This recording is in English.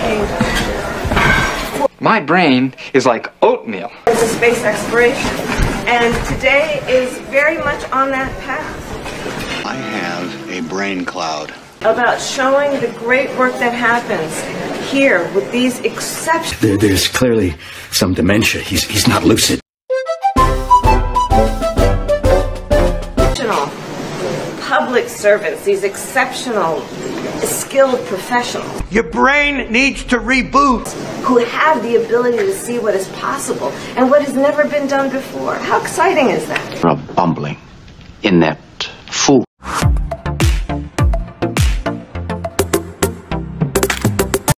My brain is like oatmeal. It's a space exploration, and today is very much on that path. I have a brain cloud. About showing the great work that happens here with these exceptional... There's clearly some dementia. He's not lucid. Public servants, these exceptional, skilled professionals. Your brain needs to reboot. Who have the ability to see what is possible and what has never been done before. How exciting is that? Bumbling, inept,